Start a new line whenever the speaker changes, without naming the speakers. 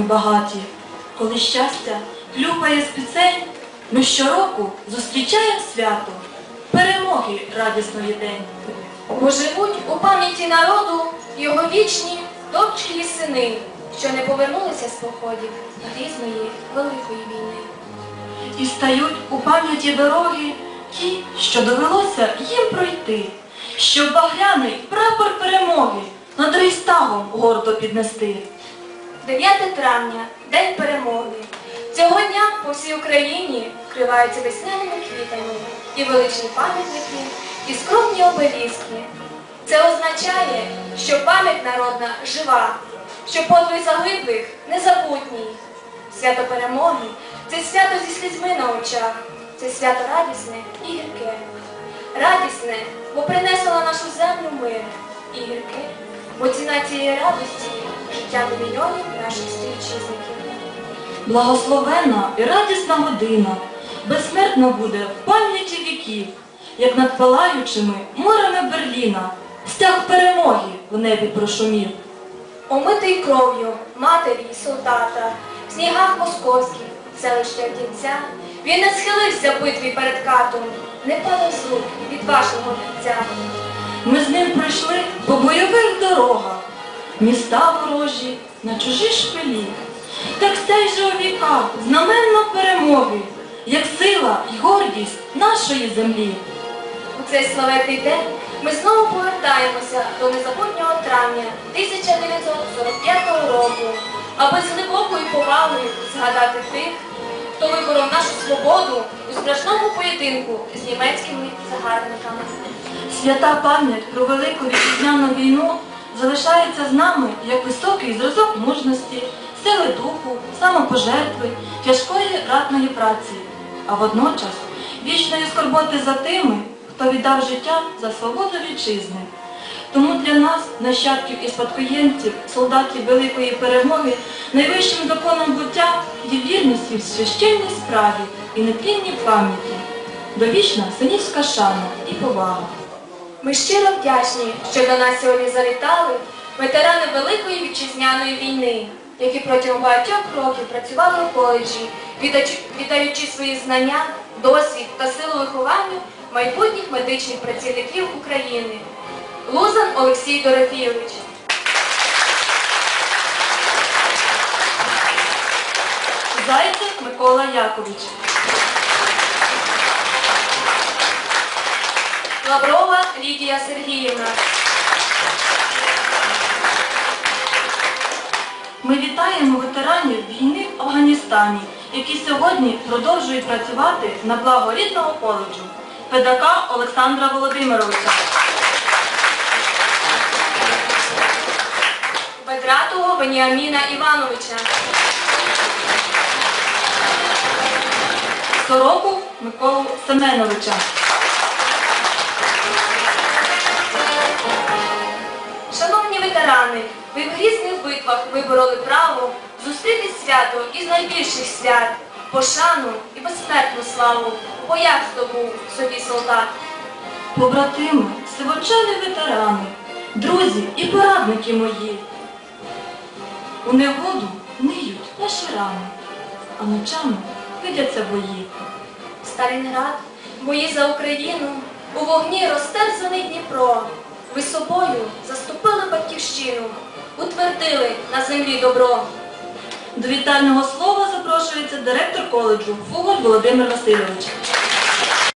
багаті. Коли щастя хлюпає з пісень, ми щороку зустрічаємо свято перемоги радісної день.
Бо живуть у пам'яті народу його вічні дочки і сини, що не повернулися з походів грізної великої війни.
І стають у пам'яті дороги ті, що довелося їм пройти, щоб багряний прапор перемоги над Рейхстагом гордо піднести.
9 травня – День перемоги. Цього дня по всій Україні вкриваються весняними квітами і величні пам'ятники, і скромні обеліски. Це означає, що пам'ять народна жива, що подвиг загиблих незабутній. Свято перемоги – це свято зі слізьми на очах, це свято радісне і гірке. Радісне, бо принесло на нашу землю мир, і гірке, бо ціна цієї радості – життя мільйонів наших співвітчизників.
Благословенна і радісна година безсмертна буде в пам'яті віків, як над палаючими морями Берліна стяг перемоги в небі прошумів.
Омитий кров'ю матері й солдата, в снігах московських, селища Дінця, він не схилився в битві перед катом, не падав з рук відважного бійця.
Ми з ним пройшли по бойових дорогах, міста ворожі на чужі шпилі. Так стей же у віках знаменно перемоги, як сила й гордість нашої землі.
У цей славетний день ми знову повертаємося до незабутнього травня 1945 року, аби з глибокою повагою згадати тих, хто виборов нашу свободу у страшному поєдинку з німецькими загарбниками.
Свята пам'ять про Велику Вітчизняну війну залишається з нами як високий зразок мужності, сили духу, самопожертви, тяжкої ратної праці, а водночас вічної скорботи за тими, хто віддав життя за свободу вітчизни. Тому для нас, нащадків і спадкоємців, солдатів Великої перемоги, найвищим законом буття є вірність в священній справі і нетлінній пам'яті, довічна синівська шана і повага.
Ми щиро вдячні, що до нас сьогодні завітали ветерани Великої Вітчизняної війни, які протягом багатьох років працювали у коледжі, віддаючи свої знання, досвід та силу вихованню майбутніх медичних працівників України. Лузан Олексій Дорофійович.
Зайцев Микола Якович.
Лаврова Лідія Сергіївна.
Ми вітаємо ветеранів війни в Афганістані, які сьогодні продовжують працювати на благо рідного коледжу. Педака Олександра Володимировича.
Бедратого Веніаміна Івановича.
Сороку Миколу Семеновича.
Шановні ветерани, ви в грізних битвах вибороли право зустріти свято із найбільших свят, пошану і безсмертну славу у боях здобув собі солдат.
Побратими, сивочолі ветерани, друзі і порадники мої. У негоду ниють наші рани, а ночами видяться бої.
Сталінград, бої за Україну, у вогні розтерзаний Дніпро. Ви собою заступили батьківщину, утвердили на землі добро.
До вітального слова запрошується директор коледжу Фугор Володимир Васильович.